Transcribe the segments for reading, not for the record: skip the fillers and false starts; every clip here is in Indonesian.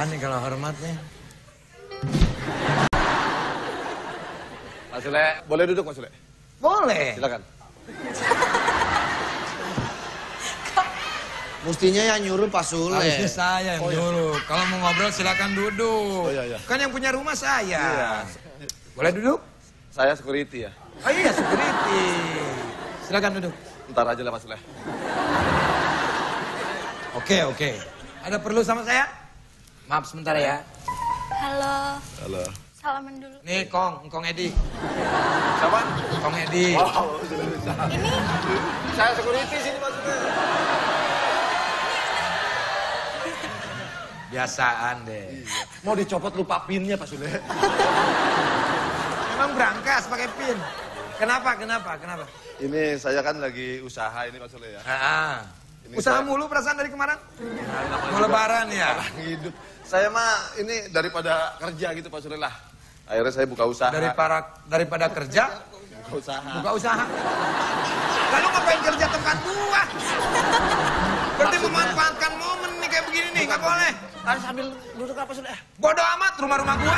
Apaan nih kalau hormat nih? Mas Sule, boleh duduk Mas Sule? Boleh. Silakan. Mestinya yang nyuruh Pak Sule. Harusnya saya yang nyuruh. Kalau mau ngobrol silakan duduk. Oh iya. Kan yang punya rumah saya. Iya. Boleh duduk? Saya security ya. Oh iya, security. Silakan duduk. Ntar aja lah Mas Sule. Oke. Ada perlu sama saya? Maaf sebentar ya. Halo. Halo. Salaman dulu. Nih Kong Edi. Siapa? Kong Edi. Wow, Ini saya security sini Mas Sule. Biasaan deh. Mau dicopot lupa pinnya Pak Sule. Emang berangkas pakai pin. Kenapa? Ini saya kan lagi usaha ini Pak Sule ya. Ini Usaha saya- mulu perasaan dari kemarin? namanya Mau juga lebaran ya? orang hidup. Saya mah ini daripada kerja gitu Pak Sule lah. Akhirnya saya buka usaha. Daripada kerja, Buka usaha. buka usaha. Lalu ngapain kerja tempat gua? Berarti memanfaatkan momen nih kayak begini nih, nggak boleh. Kan sambil duduk apa Sule? Bodoh amat rumah-rumah gua.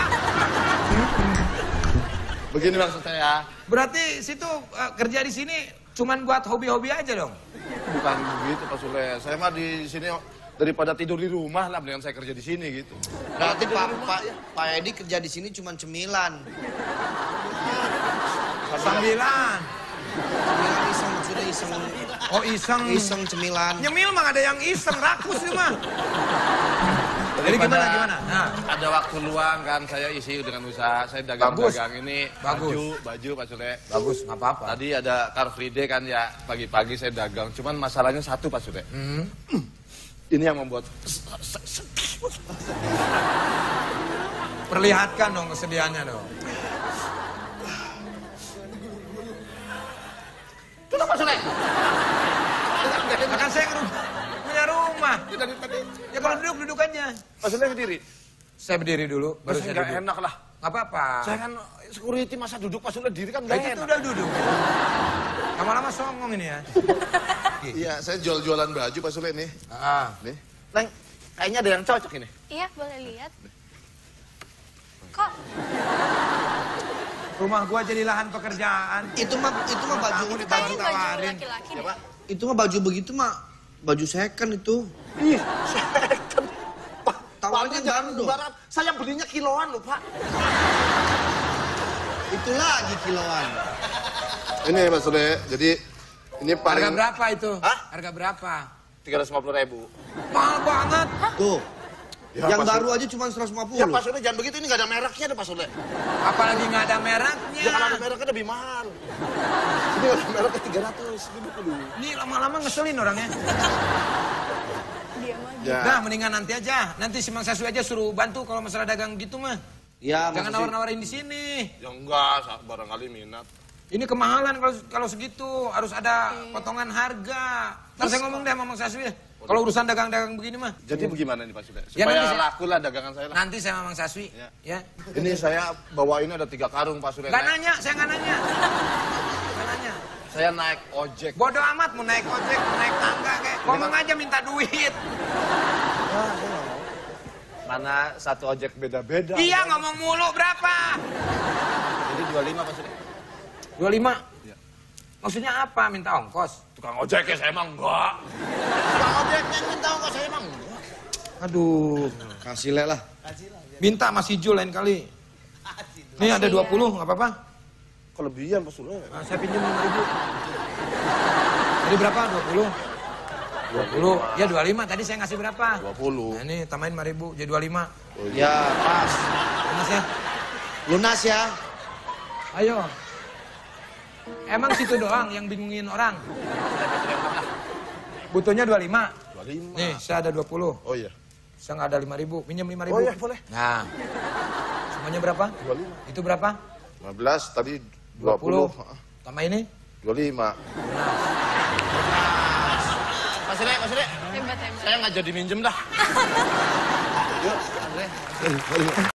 Begini maksud saya. Berarti situ kerja di sini cuman buat hobi-hobi aja dong? Bukan begitu Pak Sule. Saya mah di sini daripada tidur di rumah lah, mendingan saya kerja di sini gitu. Berarti Pak Edi kerja di sini cuma cemilan. Sambilan. Cemilan iseng maksudnya iseng. Oh iseng. Iseng cemilan. Nyemil mah ada yang iseng, rakus sih mah. Jadi gimana? Nah. Ada waktu luang kan saya isi dengan usaha. Saya dagang-dagang ini Bagus. baju Pak Sule. Bagus, nggak apa-apa. Tadi ada Car Free Day kan ya, pagi-pagi saya dagang. Cuman masalahnya satu Pak Sule. Ini yang membuat Perlihatkan dong kesedihannya dong. Itu Pak Sule. Kan saya punya rumah. Dari tadi Ya kalau duduk aja. Pak Sule berdiri. Saya berdiri dulu, baru Saya saya nggak duduk. enak lah. Nggak apa-apa. Saya kan security masa duduk Pak Sule diri kan Kayak nggak gitu enak. udah duduk. Lama-lama songong ini ya. Iya, saya jual-jualan baju Pak Sule nih. Nih. Neng, kayaknya ada yang cocok ini. iya boleh lihat. Kok Rumah gua jadi lahan pekerjaan. Itu mah baju Kamu tadi baju ditawarin. laki-laki Ya deh. Pak. itu mah baju begitu mah baju second itu. Ih, second. Pak, Tawarnya Pak, jangan baru dong. sembarang. Saya belinya kiloan loh Pak. Itu lagi kiloan. Ini Pak Sule, jadi ini Harga berapa itu? Hah? Harga berapa? 350.000. Mahal banget. Tuh. Ya, yang Pak baru Sule. aja cuma 150. Ya Pak Sule jangan begitu, ini nggak ada mereknya deh Pak Sule. Apalagi nggak ada mereknya. Ya kalau ada mereknya lebih mahal. Ini nggak ada mereknya 300. Duduk dulu. Ini lama-lama ngeselin orangnya. Diam aja. Ya. Nah, mendingan nanti aja. Nanti si Mang Sasu aja suruh bantu kalau masalah dagang gitu mah. Ya, Jangan maksudnya- nawar-nawarin di sini. Ya enggak, barangkali minat. Ini kemahalan kalau segitu. Harus ada potongan harga. Ntar saya ngomong deh sama Mang Sasu ya. Kalau urusan dagang-dagang begini mah. Jadi bagaimana nih Pak Sule? Ya, Supaya nanti saya- laku lah dagangan saya lah. Nanti saya sama Mang Saswi. Ya. Ya. Ini saya bawa ini ada 3 karung Pak Sule. Gak nanya, saya nggak nanya. Nggak nanya. Saya naik ojek. Bodoh amat mau naik ojek, mau naik tangga kayak. Ngomong aja minta duit. Mana satu ojek beda-beda. Iya ngomong mulu berapa? Jadi 25 Pak Sule. 25. Iya. Maksudnya apa? Minta ongkos? Tukang ojek ya saya emang enggak. Tukang ojeknya yang minta kok saya emang enggak. Aduh. Kasih le lah. Minta masih Jul lain kali. Nih ada 20, nggak apa-apa? Kelebihan Pak Sule. Nah, saya pinjam 5.000. Tadi berapa? 20? 20. Ya 25, tadi saya ngasih berapa? 20. Nah ini tambahin 5.000, jadi 25. Ya, pas. Lunas ya? Lunas ya. Ayo. Emang situ doang yang bingungin orang? Butuhnya 25. 25. Nih, saya ada 20. Oh iya. Saya nggak ada 5.000, pinjam 5.000. Oh iya, boleh. Nah. Semuanya berapa? 25. Itu berapa? 15 tadi 20. 20. Tambah ini? 25. Pak Sule, Pak Sule. Hebat. Saya nggak jadi minjem dah. Yuk, Pak Sule.